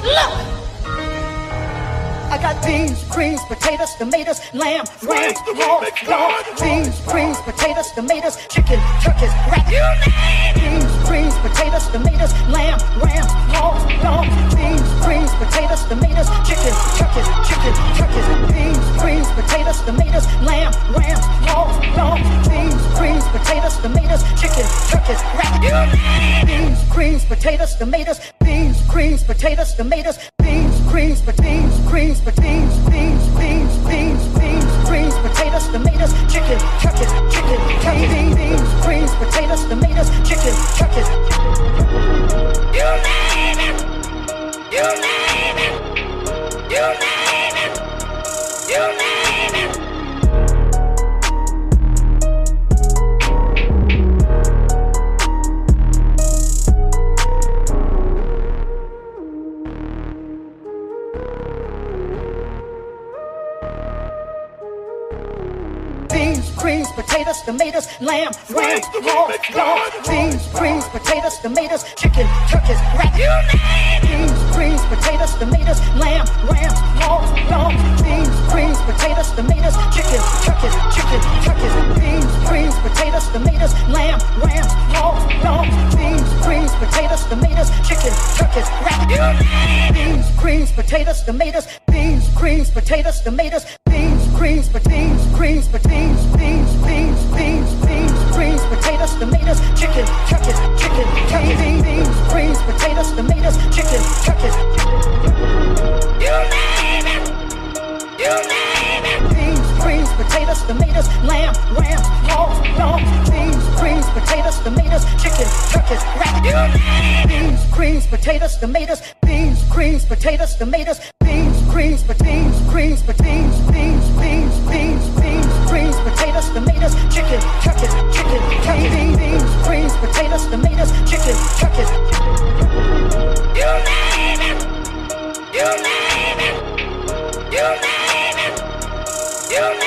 I got beans, greens, potatoes, tomatoes, lamb, ram, raw, dog. Beans, greens, potatoes, tomatoes, chicken, turkeys, rat. Beans, greens, potatoes, tomatoes, lamb, ram, raw, dog. Beans, greens, potatoes, tomatoes, chicken, turkeys, Beans, greens, potatoes, tomatoes, lamb, ram, raw, dog. Beans, greens, potatoes, tomatoes, chicken, turkeys, rat. Beans, greens, potatoes, tomatoes, beans, greens, potatoes, tomatoes, beans, greens, beans, greens, beans, beans, beans, beans, beans, greens, potatoes, tomatoes, chicken, turkeys, beans, greens, potatoes, tomatoes, chicken, turkeys. You name it, you name it, you name it, you name it. Greens, potatoes, tomatoes, lamb, ram, raw, dog. Beans, greens, potatoes, tomatoes, chicken, turkeys, rat. Beans, greens, potatoes, tomatoes, lamb, ram, raw, dog. Beans, greens, potatoes, tomatoes, chicken, turkeys, Beans, greens, potatoes, tomatoes, lamb, ram, raw, dog. Beans, greens, potatoes, tomatoes, chicken, turkeys, rat. Beans, greens, potatoes, tomatoes, beans, greens, potatoes, tomatoes, beans, greens, beans, greens, beans, beans, beans, beans, beans, greens, potatoes, tomatoes, chicken, turkeys, beans, greens, potatoes, tomatoes, chicken, turkeys. You name it, you name it. Beans, greens, potatoes, tomatoes, lamb, ram, raw, dog. Beans, greens, potatoes, tomatoes, chicken, turkeys, rat. Beans, greens, potatoes, tomatoes, beans, greens, potatoes, tomatoes, beans, greens, beans, greens, beans, beans, beans, beans, beans, greens, potatoes, tomatoes, chicken, turkeys, beans, greens, potatoes, tomatoes, chicken, turkeys. You name it, you name it, you name it, you name it.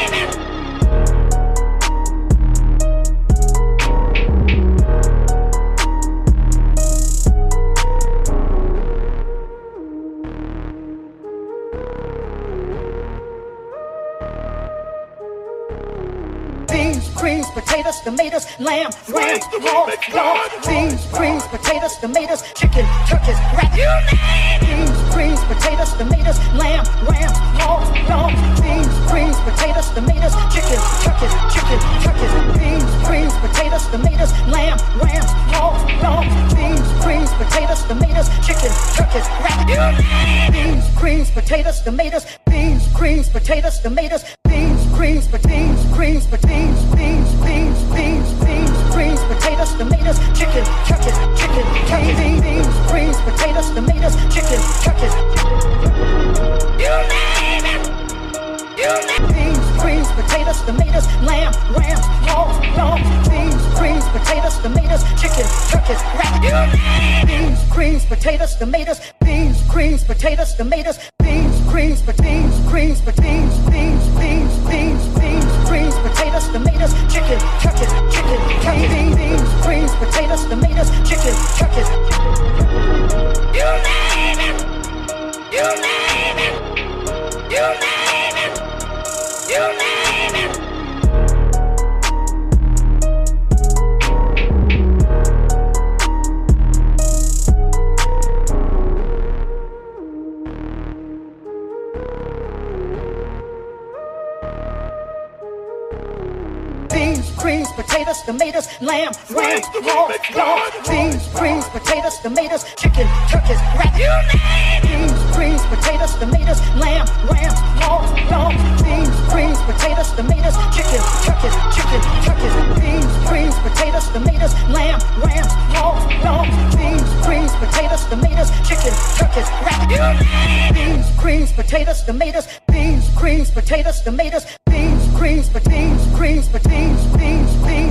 Greens, potatoes, tomatoes, lamb, ram, raw, dog. Beans, greens, potatoes, tomatoes, chicken, turkeys, rat. Beans, greens, potatoes, tomatoes, lamb, ram, raw, dog. Beans, greens, potatoes, tomatoes, chicken, turkeys, Beans, greens, potatoes, tomatoes, lamb, ram, raw, dog. Beans, greens, potatoes, tomatoes, chicken, turkeys, rat. Beans, greens, potatoes, tomatoes, beans, greens, potatoes, tomatoes, beans, greens, beans, greens, beans, beans, beans, beans, beans, greens, potatoes, tomatoes, chicken, turkeys, beans, greens, potatoes, tomatoes, chicken, turkeys. You name it, you name it. Beans, greens, potatoes, tomatoes, lamb, ram, raw, dog. Beans, greens, potatoes, tomatoes, chicken, turkeys, rat. Beans, greens, potatoes, tomatoes, beans, greens, potatoes, tomatoes, beans, greens, beans, greens, beans, beans, beans, beans, beans, greens, potatoes, tomatoes, chicken, turkeys, beans, greens, potatoes, tomatoes, chicken, turkeys. You name it, you name it, you name it, you name it. Greens, potatoes, tomatoes, lamb, ram, raw, dog. Beans, greens, potatoes, tomatoes, chicken, turkeys, rat. Beans, greens, potatoes, tomatoes, lamb, ram, raw, dog. Beans, greens, potatoes, tomatoes, chicken, turkeys, Beans, greens, potatoes, tomatoes, lamb, ram, raw, dog. Beans, greens, potatoes, tomatoes, chicken, turkeys, rat. Beans, greens, potatoes, tomatoes, beans, greens, potatoes, tomatoes, beans, greens, beans, greens, beans, beans, beans.